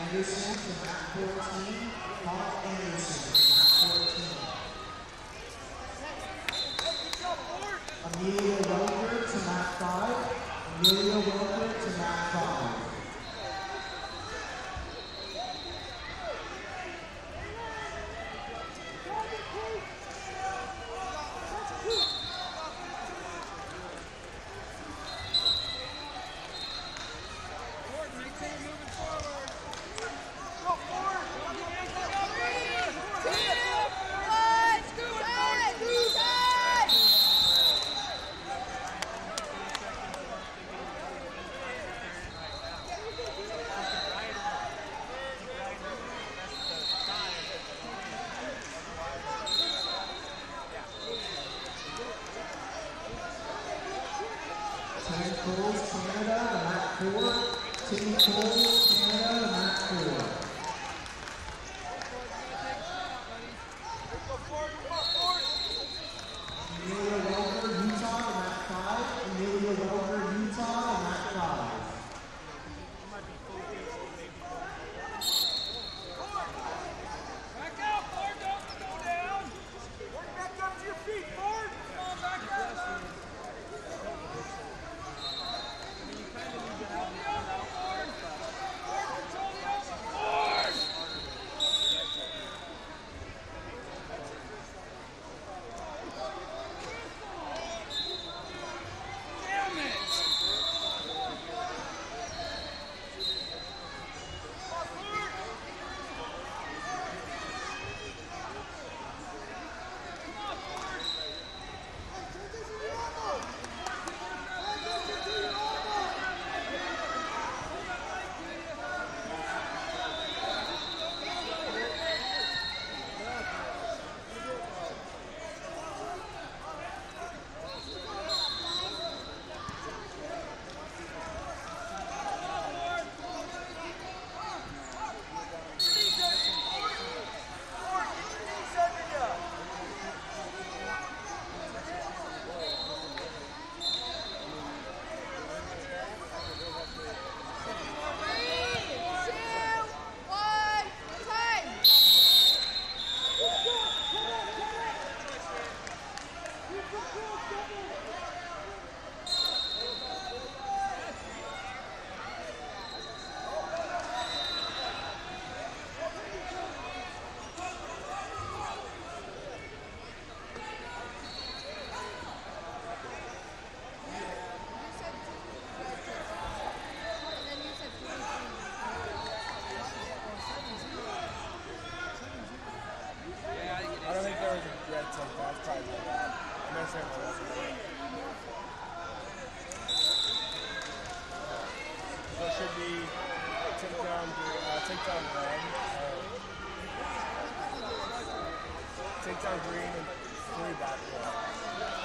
Anderson to mat 14. Paul Anderson to mat 14. Amelia Welker to mat 5. Amelia Welker to mat 5. Coles, Canada, mat 4. Timmy Coles, Canada, mat 4. Amelia Welker, Utah, mat 5. Amelia Welker, Utah, mat 5. Back out, Ford, don't go down. Work back up to your feet, Ford. Come on, back up. I don't think there was a red tank, that's probably my bad. I'm not saying there wasn't. So it should be takedown red, takedown green, and 3 back red.